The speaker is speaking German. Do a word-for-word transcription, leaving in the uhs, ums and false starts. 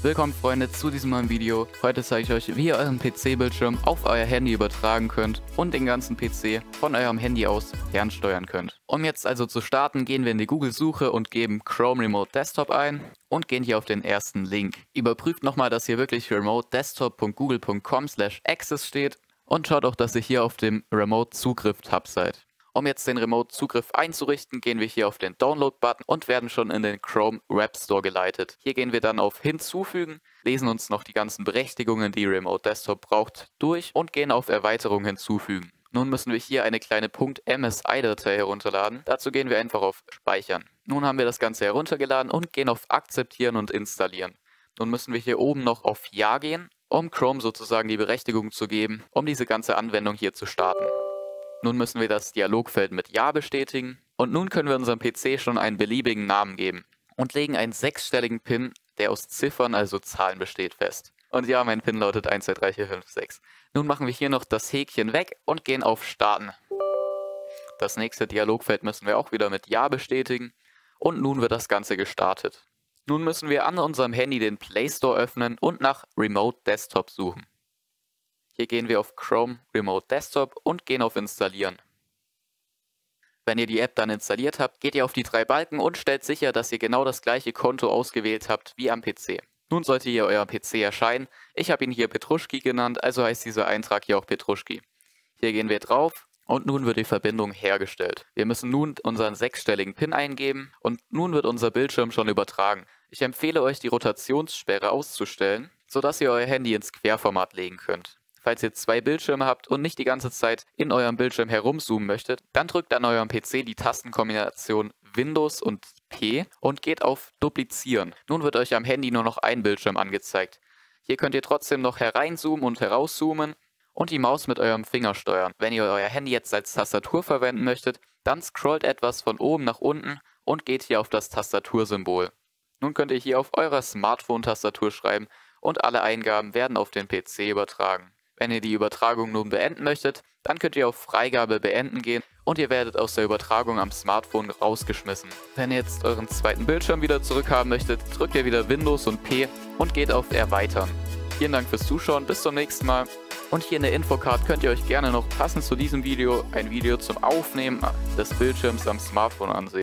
Willkommen Freunde zu diesem neuen Video. Heute zeige ich euch, wie ihr euren P C-Bildschirm auf euer Handy übertragen könnt und den ganzen P C von eurem Handy aus fernsteuern könnt. Um jetzt also zu starten, gehen wir in die Google-Suche und geben Chrome Remote Desktop ein und gehen hier auf den ersten Link. Überprüft nochmal, dass hier wirklich remote desktop punkt google punkt com slash access steht und schaut auch, dass ihr hier auf dem Remote-Zugriff-Tab seid. Um jetzt den Remote-Zugriff einzurichten, gehen wir hier auf den Download-Button und werden schon in den Chrome Web Store geleitet. Hier gehen wir dann auf Hinzufügen, lesen uns noch die ganzen Berechtigungen, die Remote Desktop braucht, durch und gehen auf Erweiterung hinzufügen. Nun müssen wir hier eine kleine .msi-Datei herunterladen. Dazu gehen wir einfach auf Speichern. Nun haben wir das Ganze heruntergeladen und gehen auf Akzeptieren und Installieren. Nun müssen wir hier oben noch auf Ja gehen, um Chrome sozusagen die Berechtigung zu geben, um diese ganze Anwendung hier zu starten. Nun müssen wir das Dialogfeld mit Ja bestätigen und nun können wir unserem P C schon einen beliebigen Namen geben und legen einen sechsstelligen PIN, der aus Ziffern, also Zahlen besteht, fest. Und ja, mein PIN lautet eins zwei drei vier fünf sechs. Nun machen wir hier noch das Häkchen weg und gehen auf Starten. Das nächste Dialogfeld müssen wir auch wieder mit Ja bestätigen und nun wird das Ganze gestartet. Nun müssen wir an unserem Handy den Play Store öffnen und nach Remote Desktop suchen. Hier gehen wir auf Chrome Remote Desktop und gehen auf Installieren. Wenn ihr die App dann installiert habt, geht ihr auf die drei Balken und stellt sicher, dass ihr genau das gleiche Konto ausgewählt habt wie am P C. Nun sollte hier euer P C erscheinen. Ich habe ihn hier Petruschki genannt, also heißt dieser Eintrag hier auch Petruschki. Hier gehen wir drauf und nun wird die Verbindung hergestellt. Wir müssen nun unseren sechsstelligen PIN eingeben und nun wird unser Bildschirm schon übertragen. Ich empfehle euch, die Rotationssperre auszustellen, sodass ihr euer Handy ins Querformat legen könnt. Falls ihr zwei Bildschirme habt und nicht die ganze Zeit in eurem Bildschirm herumzoomen möchtet, dann drückt an eurem P C die Tastenkombination Windows und P und geht auf Duplizieren. Nun wird euch am Handy nur noch ein Bildschirm angezeigt. Hier könnt ihr trotzdem noch hereinzoomen und herauszoomen und die Maus mit eurem Finger steuern. Wenn ihr euer Handy jetzt als Tastatur verwenden möchtet, dann scrollt etwas von oben nach unten und geht hier auf das Tastatursymbol. Nun könnt ihr hier auf eurer Smartphone-Tastatur schreiben und alle Eingaben werden auf den P C übertragen. Wenn ihr die Übertragung nun beenden möchtet, dann könnt ihr auf Freigabe beenden gehen und ihr werdet aus der Übertragung am Smartphone rausgeschmissen. Wenn ihr jetzt euren zweiten Bildschirm wieder zurückhaben möchtet, drückt ihr wieder Windows und P und geht auf Erweitern. Vielen Dank fürs Zuschauen, bis zum nächsten Mal. Und hier in der Infocard könnt ihr euch gerne noch passend zu diesem Video ein Video zum Aufnehmen des Bildschirms am Smartphone ansehen.